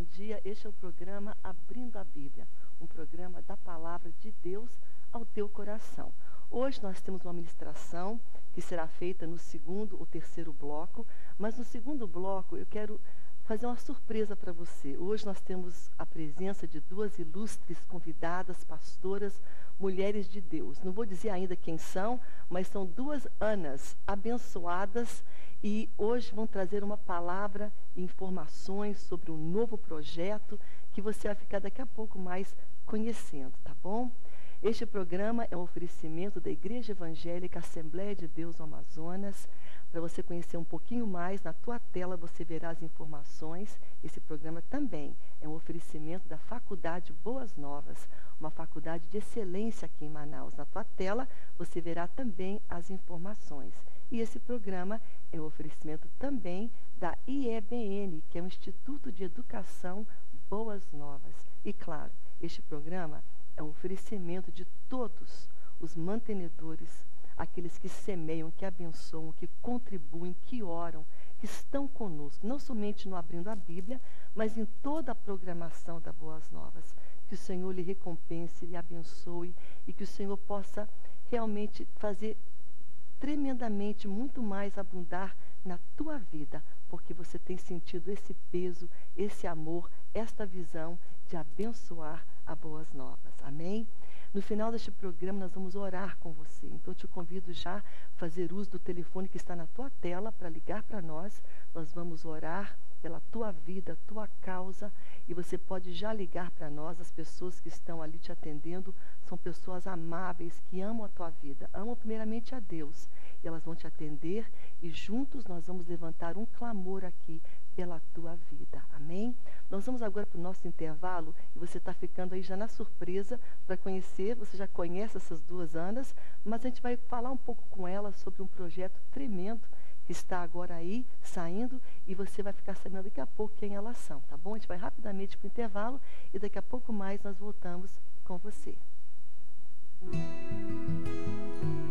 dia. Este é o programa Abrindo a Bíblia, um programa da Palavra de Deus ao teu coração. Hoje nós temos uma ministração que será feita no segundo ou terceiro bloco, mas no segundo bloco eu quero fazer uma surpresa para você. Hoje nós temos a presença de duas ilustres convidadas, pastoras, mulheres de Deus. Não vou dizer ainda quem são, mas são duas Anas abençoadas e hoje vão trazer uma palavra e informações sobre um novo projeto que você vai ficar daqui a pouco mais conhecendo, tá bom? Este programa é um oferecimento da Igreja Evangélica Assembleia de Deus no Amazonas. Para você conhecer um pouquinho mais, na tua tela você verá as informações. Esse programa também é um oferecimento da Faculdade Boas Novas, uma faculdade de excelência aqui em Manaus. Na tua tela você verá também as informações. E esse programa é um oferecimento também da IEBN, que é o Instituto de Educação Boas Novas. E claro, este programa é um oferecimento de todos os mantenedores, aqueles que semeiam, que abençoam, que contribuem, que oram, que estão conosco, não somente no Abrindo a Bíblia, mas em toda a programação da Boas Novas. Que o Senhor lhe recompense, lhe abençoe e que o Senhor possa realmente fazer tremendamente muito mais abundar na tua vida, porque você tem sentido esse peso, esse amor, esta visão de abençoar a Boas Novas. Amém? No final deste programa nós vamos orar com você. Então eu te convido já a fazer uso do telefone que está na tua tela para ligar para nós. Nós vamos orar pela tua vida, tua causa, e você pode já ligar para nós. As pessoas que estão ali te atendendo são pessoas amáveis, que amam a tua vida, amam primeiramente a Deus, e elas vão te atender, e juntos nós vamos levantar um clamor aqui pela tua vida. Amém? Nós vamos agora para o nosso intervalo, e você está ficando aí já na surpresa para conhecer. Você já conhece essas duas Anas, mas a gente vai falar um pouco com elas sobre um projeto tremendo que está agora aí, saindo, e você vai ficar sabendo daqui a pouco quem elas são, tá bom? A gente vai rapidamente para o intervalo, e daqui a pouco mais nós voltamos com você.